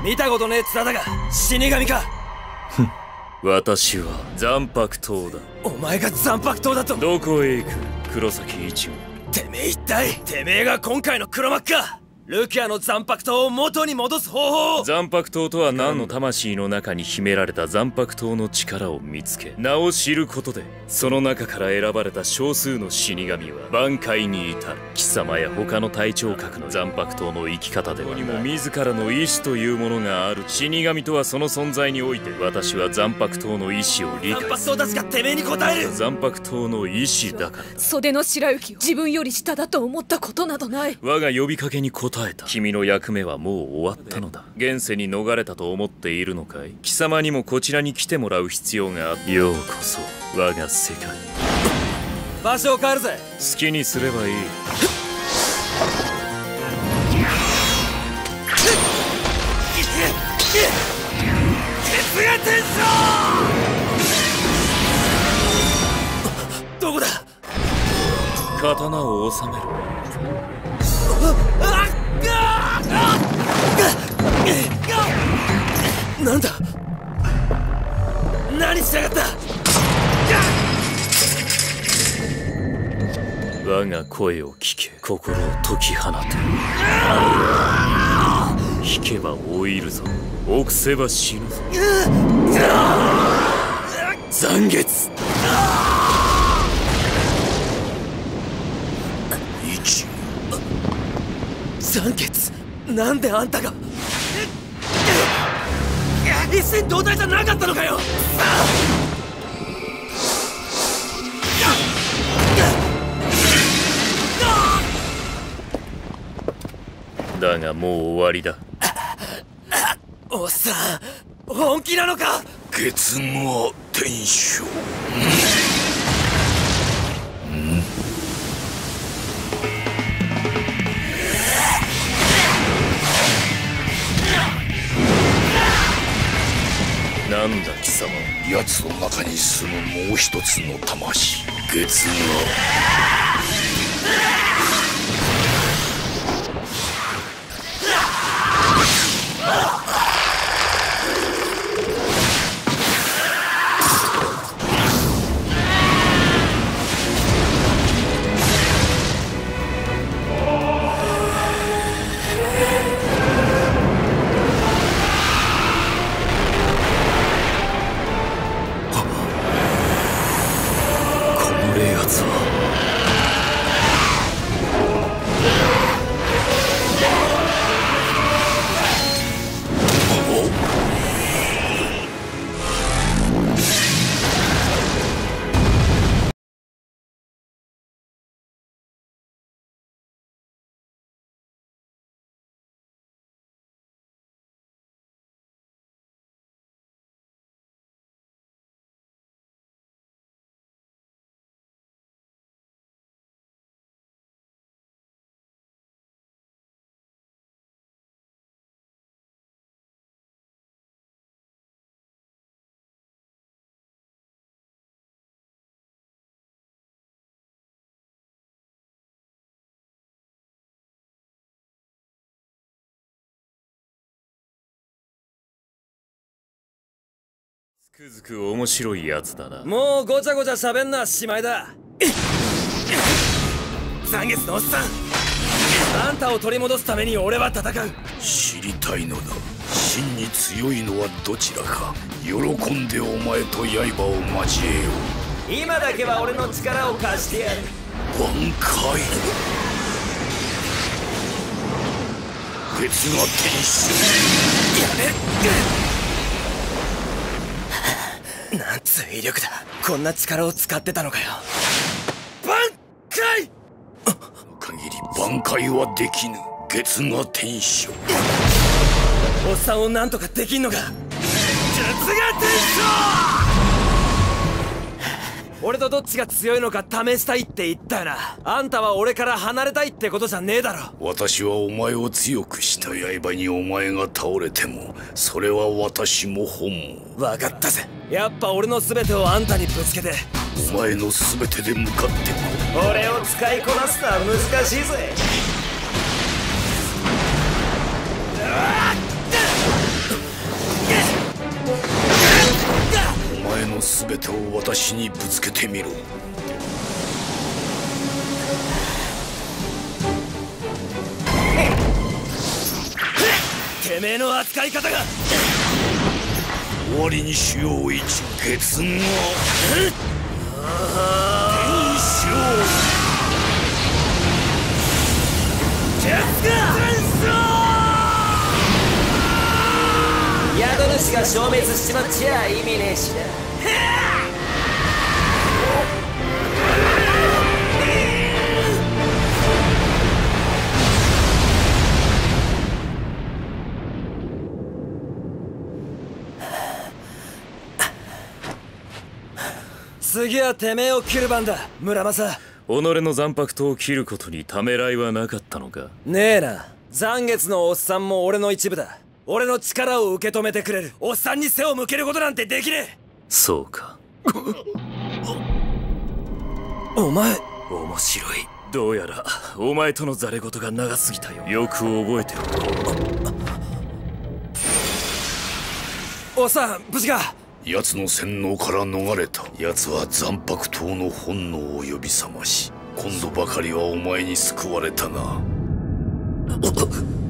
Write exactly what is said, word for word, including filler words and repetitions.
見たことねえ面だが死神か。 ふん、私は残白刀だ。 お前が残白刀だと。 どこへ行く黒崎一護。 てめえ一体てめえが今回の黒幕か。ルキアの残白刀を元に戻す方法。 残白刀とは何の魂の中に秘められた残白刀の力を見つけ名を知ることで、その中から選ばれた少数の死神は挽回に至る。貴様や他の隊長格の残白刀の生き方ではにも自らの意志というものがある。死神とはその存在において、私は残白刀の意志を理解する。 残白刀たちがてめえに答える。 残白刀の意志だからだ。 袖の白雪を自分より下だと思ったことなどない。 我が呼びかけに応えた。君の役目はもう終わったのだ。現世に逃れたと思っているのかい。貴様にもこちらに来てもらう必要があった。ようこそ我が世界。 場所を変えるぜ。 好きにすればいい。 鉄が天章。どこだ。 刀を収めろ。 なんだ。何しやがった。 我が声を聞け。心を解き放て。引けば老いるぞ、臆せば死ぬぞ。残月。 一残月。なんであんたが。一心同体じゃなかったのかよ。 だがもう終わりだ。 おっさん、本気なのか。 月が天章。 なんだ貴様。 奴の中に住むもう一つの魂、月が。 つくづく面白いやつだな。 もうごちゃごちゃ喋んな。しまいだ。残月のおっさん、あんたを取り戻すために俺は戦う。 知りたいのだ。真に強いのはどちらか。喜んでお前と刃を交えよう。今だけは俺の力を貸してやる。 挽回。月が天使。 やめ。なんつう威力だ。こんな力を使ってたのかよ。挽回。 限り挽回はできぬ。月が天使。 おっさんをなんとかできんのか。術が天使。俺とどっちが強いのか試したいって言ったよな。あんたは俺から離れたいってことじゃねえだろ。 私はお前を強くした。刃にお前が倒れてもそれは私も本望。 分かったぜ。やっぱ俺の全てをあんたにぶつけて。 お前の全てで向かってこう。俺を使いこなすのは難しいぜ。 全てを私にぶつけてみろ。 てめえの扱い方が。 終わりにしよう一月が手にしろ。 宿主が消滅しちまっちゃ意味ねえしな。次はてめえを切る番だ、村正。 己の残白刀を切ることにためらいはなかったのか。 ねえな。残月のおっさんも俺の一部だ。俺の力を受け止めてくれるおっさんに背を向けることなんてできねえ。 そうか。 お前面白い。どうやらお前とのザレ言が長すぎたよ。よく覚えておこう。おっさん無事か。 奴の洗脳から逃れた。奴は残白刀の本能を呼び覚まし、今度ばかりはお前に救われたな。